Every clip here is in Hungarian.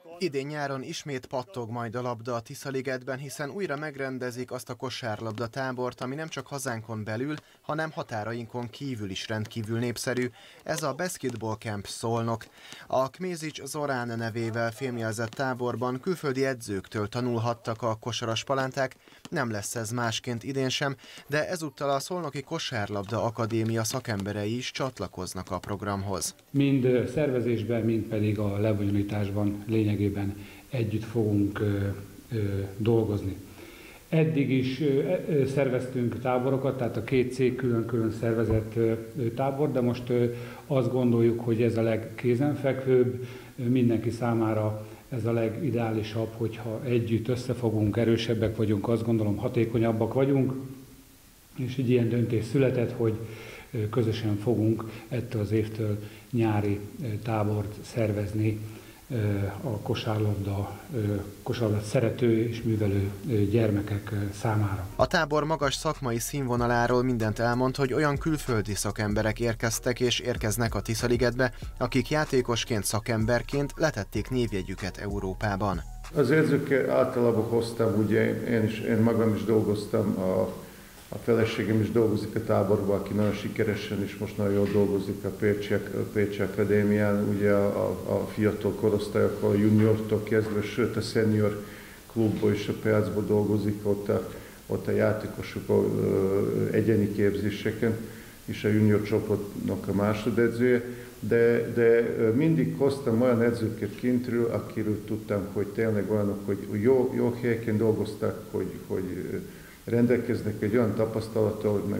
Idén nyáron ismét pattog majd a labda a Tiszaligetben, hiszen újra megrendezik azt a kosárlabda tábort, ami nem csak hazánkon belül, hanem határainkon kívül is rendkívül népszerű. Ez a Basketball Camp Szolnok. A Kmézics Zorán nevével fémjelzett táborban külföldi edzőktől tanulhattak a kosaras palánták. Nem lesz ez másként idén sem, de ezúttal a Szolnoki Kosárlabda Akadémia szakemberei is csatlakoznak a programhoz. Mind szervezésben, mind pedig a lebonyolításban lényegében együtt fogunk dolgozni. Eddig is szerveztünk táborokat, tehát a két cég külön-külön szervezett tábor, de most azt gondoljuk, hogy ez a legkézenfekvőbb, mindenki számára ez a legideálisabb, hogyha együtt összefogunk, erősebbek vagyunk, azt gondolom hatékonyabbak vagyunk, és egy ilyen döntés született, hogy közösen fogunk ettől az évtől nyári tábort szervezni a kosárlabdát szerető és művelő gyermekek számára. A tábor magas szakmai színvonaláról mindent elmond, hogy olyan külföldi szakemberek érkeztek és érkeznek a Tiszaligetbe, akik játékosként, szakemberként letették névjegyüket Európában. Az edzők általában hoztam, ugye én magam is dolgoztam, a feleségem is dolgozik a táborban, aki nagyon sikeresen és most nagyon jól dolgozik a Pécsi Akadémián, ugye a fiatal korosztályokkal, a juniortól kezdve, sőt a senior klubban és a piacban dolgozik, ott a játékosok egyéni képzéseken, és a junior csoportnak a másodedzője, de mindig hoztam olyan edzőket kintről, akiről tudtam, hogy tényleg olyanok, hogy jó helyeken dolgoztak, hogy rendelkeznek egy olyan tapasztalattal, meg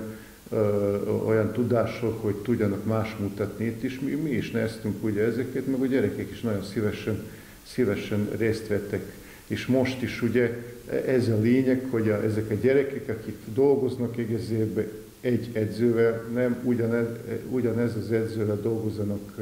olyan tudással, hogy tudjanak más mutatni. Itt is mi is néztünk ugye ezeket, meg a gyerekek is nagyon szívesen részt vettek. És most is ugye ez a lényeg, hogy ezek a gyerekek, akik dolgoznak egész évben egy edzővel, nem ugyanez az edzővel dolgozzanak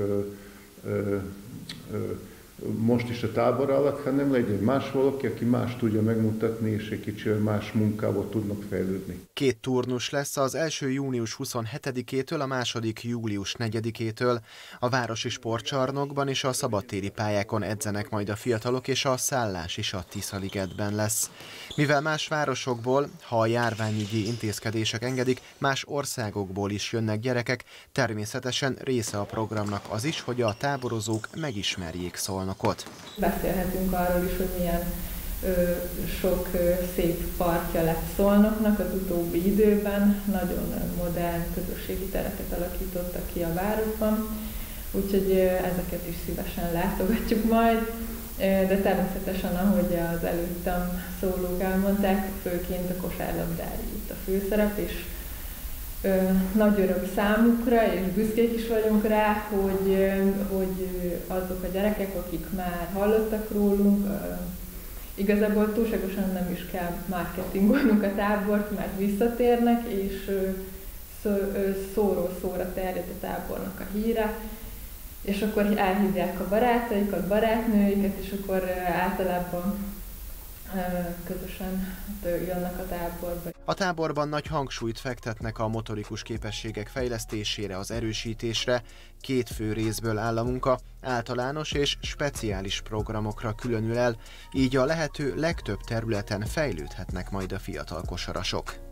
most is a tábor alatt, hanem legyen más valaki, aki más tudja megmutatni, és egy kicsit más munkába tudnak fejlődni. Két turnus lesz, az első június 27-től, a második július 4-től. A városi sportcsarnokban és a szabadtéri pályákon edzenek majd a fiatalok, és a szállás is a Tiszaligetben lesz. Mivel más városokból, ha a járványügyi intézkedések engedik, más országokból is jönnek gyerekek, természetesen része a programnak az is, hogy a táborozók megismerjék Szolnokot. Beszélhetünk arról is, hogy milyen sok szép parkja lett Szolnoknak az utóbbi időben, nagyon modern közösségi tereket alakítottak ki a városban, úgyhogy ezeket is szívesen látogatjuk majd, de természetesen, ahogy az előttem szólók elmondták, főként a kosárlabdára itt a főszerep, és nagy öröm számukra, és büszkék is vagyunk rá, hogy azok a gyerekek, akik már hallottak rólunk, igazából túlságosan nem is kell marketingolnunk a tábort, mert visszatérnek, és szóról szóra terjed a tábornak a híre, és akkor elhívják a barátaikat, barátnőiket, és akkor általában közösen jönnek a táborba. A táborban nagy hangsúlyt fektetnek a motorikus képességek fejlesztésére, az erősítésre. Két fő részből áll a munka, általános és speciális programokra különül el, így a lehető legtöbb területen fejlődhetnek majd a fiatal kosarasok.